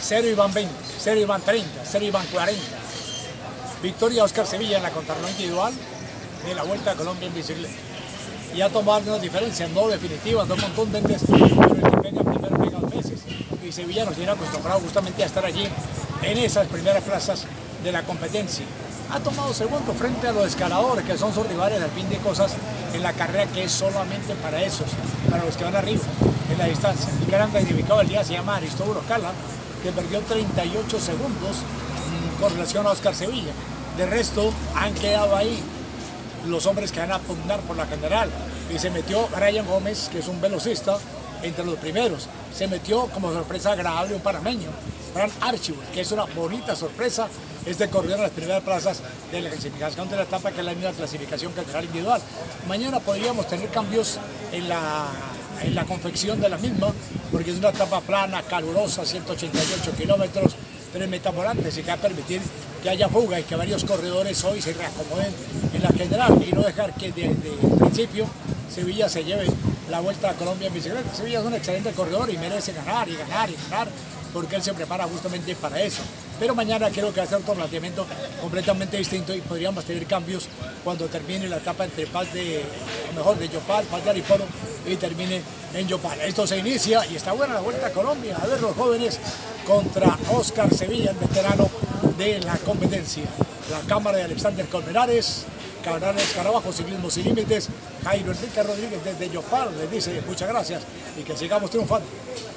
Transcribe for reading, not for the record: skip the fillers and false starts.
0 iban 20, 0 iban 30, 0 iban 40. Victoria Oscar Sevilla en la contrarreloj individual de la Vuelta a Colombia en bicicleta. Y ha tomado unas diferencias, no definitivas, no contundentes, pero el que pega primero pega dos veces. Y Sevilla nos tiene acostumbrado justamente a estar allí en esas primeras plazas de la competencia. Ha tomado segundo frente a los escaladores, que son sus rivales al fin de cosas en la carrera, que es solamente para esos, para los que van arriba en la distancia. El gran clasificado del día se llama Aristóbulo Cala, que perdió 38 segundos con relación a Oscar Sevilla. De resto, han quedado ahí los hombres que van a pugnar por la general. Y se metió Brian Gómez, que es un velocista, entre los primeros. Se metió como sorpresa agradable un panameño, Fran Archibald, que es una bonita sorpresa. Este corredor en las primeras plazas de la clasificación de la etapa, que es la misma clasificación que general individual. Mañana podríamos tener cambios en la confección de la misma, porque es una etapa plana, calurosa, 188 kilómetros, 3 metas volantes, y que va a permitir que haya fuga y que varios corredores hoy se reacomoden en la general y no dejar que desde el principio Sevilla se lleve la Vuelta a Colombia en bicicleta. Sevilla es un excelente corredor y merece ganar y ganar y ganar, porque él se prepara justamente para eso. Pero mañana creo que va a ser otro planteamiento completamente distinto y podríamos tener cambios cuando termine la etapa entre de Yopal, Paz de Ariporo, y termine en Yopal. Esto se inicia y está buena la Vuelta a Colombia. A ver los jóvenes contra Oscar Sevilla, el veterano de la competencia. La cámara de Alexander Colmenares, Cabrales Carabajo, Ciclismo Sin Límites, Jairo Enrique Rodríguez desde Yopal les dice muchas gracias y que sigamos triunfando.